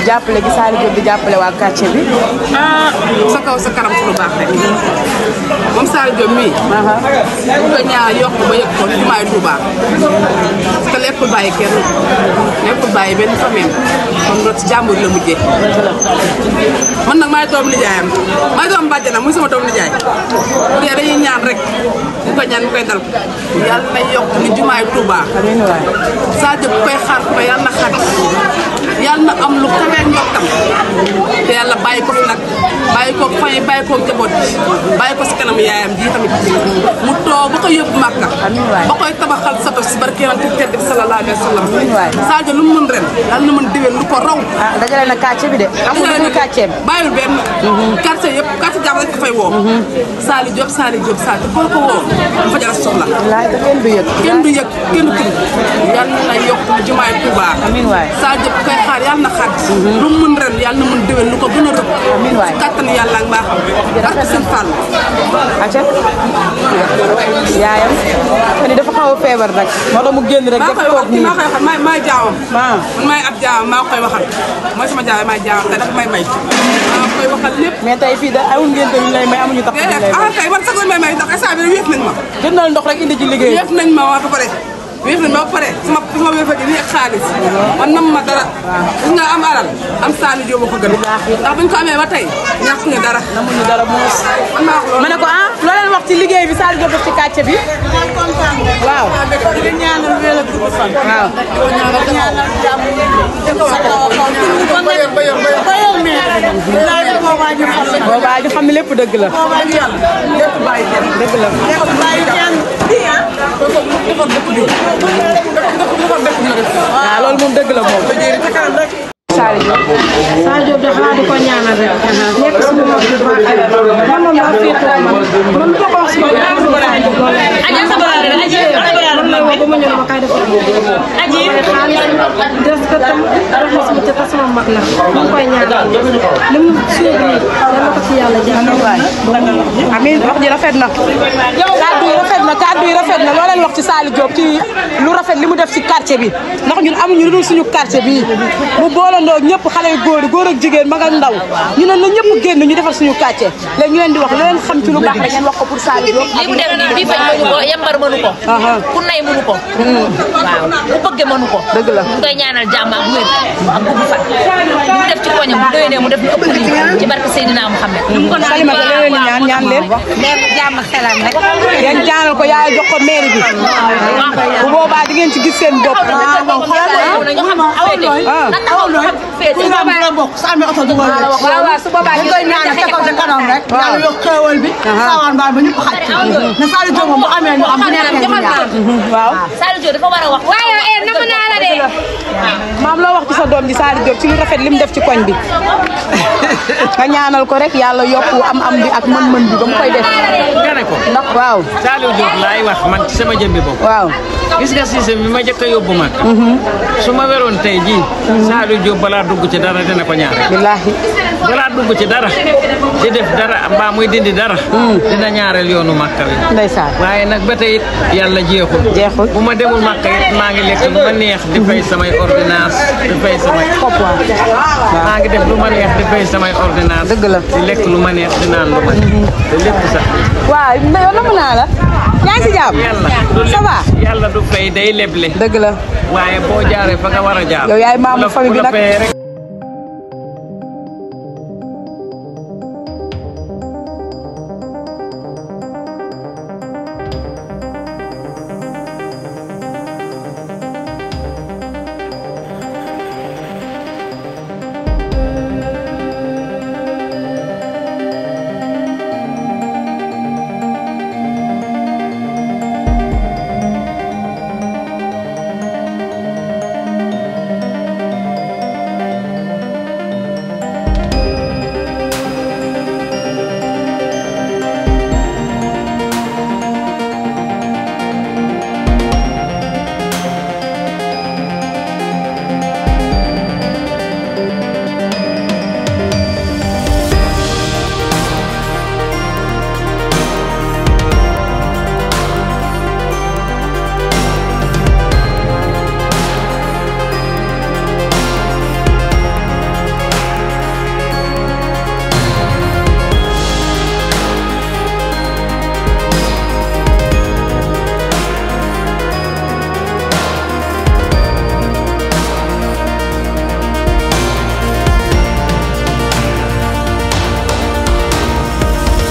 jàppale gi Saliou Diop di jàppale waa quartier bi. sa kaw sa kanam ci lu baax rek moom Saliou Diop mii. bu ko ñaar yokk ba yëg ko ci maay Touba parce que lekkul bàyyi kenn lekkul bàyyi benn famille kon loolu ci jàmbur la mujjee. man nag maay doom nijaayam maay doom bàjjanam muy sama doom nijaay bu dee dañuy ñaan rek bu ko ñaan mu koy dal yàlla na yokk ni jumaay Touba. amiin waay. Saliou Diop koy xaar ko yàlla na xat yàlla na am lu kawee njottam te yàlla bàyyi ko fi nag bàyyi ko fay bàyyi ko jaboot bàyyi ko si kanam yaayam ji tamit mu toog ba ko yóbbu Màkka ba koy tabaxal sato si barke yonent bi tedd bi sallallahu alayhi wa sallam. Saliou lu mu mën ren yàlla na mën déwén lu ko raw. ah dajale na quartier bi de. amul benn quartier bi bàyyil benn. quartier yëpp quartier jàmm rek ko fay woo. Saliou Diop Saliou Diop Saliou foo ko woo dafa jar a soxla. wallaahi da kenn du yëg. kenn du yëg kenn du tudd yàlla na yokk jumaay Touba. amiin waay. Saliou Diop koy xaar yàlla na xaat. lu mu mën ren yàlla na mën déwén lu ko gën a rëbb. amiin waay. kattanu yàlla ak mbaaxam. ak seen fàll. acca yaayam xëy dafa xaw a feebar nag moo tax mu génn rek def toog nii maa koy waxal maay jaawam. ah man maay ab jaawam maa koy waxal mooy sama jaawam maay jaawam te dafa may maa koy waxal lépp. mais tey fii da amul ngeen ñu lay may amuñu tax ñu lay may. ah kay man sax may may ndax instant bi wéef nañ ma. jëndal ndox rek indi ci liggéey. wéef nañ ma waa ba pare wéef nañ ma ba pare sama wéefa gi nii ak xaalis man nam ma dara gis nga am alal am Saliou Diop ko gën ndax buñ ko amee ba tey ñàkk ñu dara amuñu dara muus. man maa wax loolu ma ne ko ah loo leen wax ci liggéey bi Saliou Diop def ci quartier bi. waaw. di ñaanal wér ak gudd fan. waaw. di ñaanal jàmm bayal mais boobaa ñu xam ne boobaa ñu xam ne lépp dëgg la. boobaa ñu yàlla lépp bàyyi kenn dëgg la. lépp bàyyi kenn waaw loolu moom dëgg la moom. Saliou Diop. Saliou Diop de xanaa di ko ñaanal rek. nekk suñu mag bu baax. man moom daa féetewoo man ko wax si man lay woo ba ma ñëw ma kay def xaalis des ko tam raxas ma ci sama mag la ñu koy ñaanal li mu suuf nii dana ko ci yàlla jàppale. amiin wax ji rafet na. kàddu yi rafet na kàddu yi rafet na loo leen wax ci Saliou Diop ci lu rafet li mu def ci quartier bi ndax ñun amuñu lu dul suñu quartier bi mu boolandoo ñëpp xale yu góor ak jigéen mag ak ndaw ñu ne na ñëpp génn ñu defar suñu quartier léegi ñu leen di wax lu leen xam ci lu baax rek ngeen wax ko pour Saliou Diop. li mu def nii bii faj mënu ko yambar mënu ko. ku nay mënu ko. waaw ku bëgg mënu ko. dëgg la ñu koy ñaanal jàmm ak wér ak gudd fan. li mu def ci koñam bu doyenee mu def lu ëpp lii ci barke Seydina Mouhamed. Salimata leen di ñaan leen. nekk jàmm ak salaam rek. ngeen ñaanal ko yaay jox ko mairie bi. bu boobaa di ngeen ci gis seen bopp. waaw su boobaa ñu koy ñaan ca kaw ca kanam rek. yàlla yokk xéewal bi. saawaan baal ba ñëpp xaj. ne Saliou Diop moom bu amee ñu am bu nekkee ñu ñaan. waaw. Saliou Diop dafa war a wax. waaye namu naa la de. maam loo wax ci sa doom ji Saliou Diop ci lu rafet li mu def ci koñ bi. nga ñaanal ko rek yàlla yokku am bi ak mën-mën bi ba mu koy def. nga ne ko ndax waaw. Saliou Diop laay wax man ci sama jëmbi bopp. waaw. gis nga système bi ma jëkk a yóbbu mag. su ma weroon tey jii. Saliou Diop balaa dugg ci dara dina ko ñaare. billaahi. balaa dugg ci dara di def dara mbaa muy dindi dara. dina ñaareel yoonu Makka wi. ndeysaan. waaye nag ba tey it yàlla jeexul. jeexul bu ma demul Makka it maa ngi lekk lu ma neex di fay samay ordonnance di fay samay. maa ngi def lu ma neex di fay samay ordonnance. dëgg la di lekk lu ma neex di naan lu ma neex. te lépp sax. waaw yow namu naa la. yaa ngi si jàmm. ça va. yàlla du fay day leble. dëgg la. waaye boo jaaree fa nga war a jaar. yow yaay maamu famille bi nag.